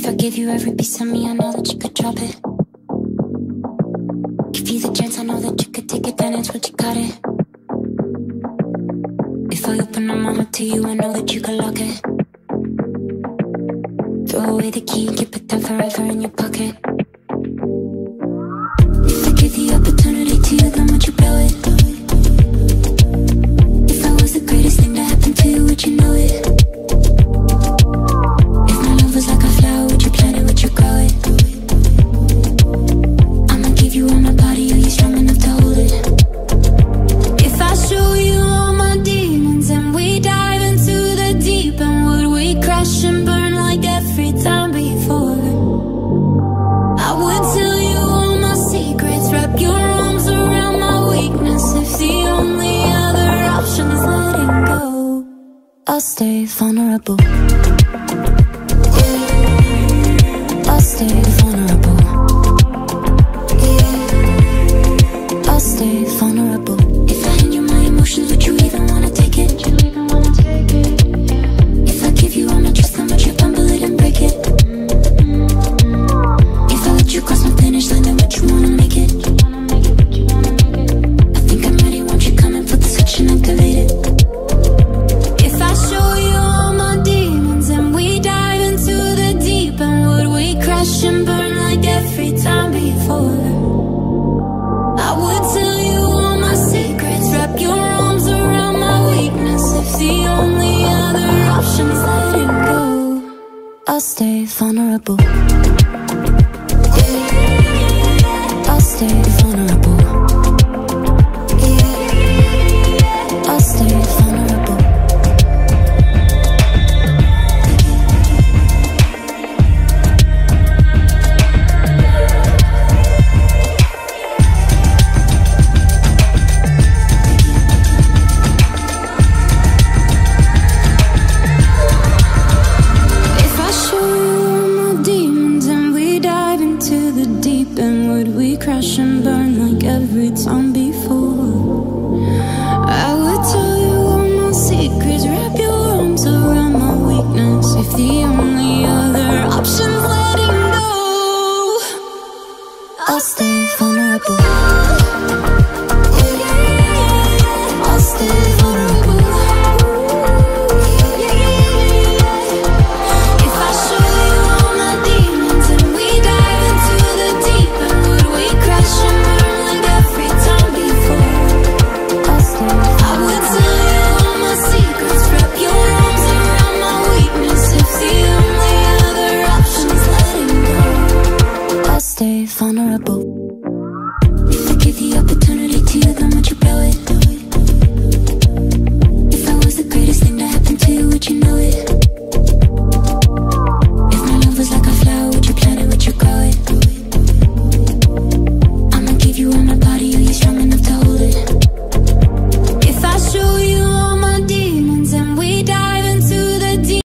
If I give you every piece of me, I know that you could drop it. Give you the chance, I know that you could take advantage, but you got it. If I open up my heart to you, I know that you could lock it. Throw away the key and keep it there forever in your pocket. If I give the opportunity to you, then would you blow it? If I was the greatest thing to happen to you, would you know it? If my love was like a flower, would you plant it, would you grow it? I'ma give you all my body, are you strong enough to hold it? If I show you all my demons and we dive into the deep, and would we crash and burn like every time before? I would tell you all my secrets, wrap your arms around my weakness. If the only other option is letting go, I'll stay vulnerable. Yeah, I'll stay vulnerable. Yeah, I'll stay vulnerable. If I hand you my emotions, would you even wanna take it? If I give you all my trust, then would you fumble it and break it? If I let you cross my finish line, then would you wanna make it? I think I'm ready, won't you come and flip the switch and activate it? If I show you all my demons and we dive into the deep, and would we crash and burn like every time before? I would tell you all my secrets, wrap your arms around my weakness. If the only other option is letting go, I'll stay vulnerable. Yeah, I'll stay vulnerable. Yeah, I'll stay vulnerable. If I show you all my demons and we dive into the deep, and would we crash and burn like every time before? I would tell you all my secrets, wrap your arms around my weakness. If the only other option's letting go, I'll stay vulnerable. I'll stay vulnerable. If I show you all my demons and we dive into the deep, and would we crash and burn like every time before? I would tell you all my secrets, wrap your arms around my weakness. If the only other option is letting go, I'll stay vulnerable.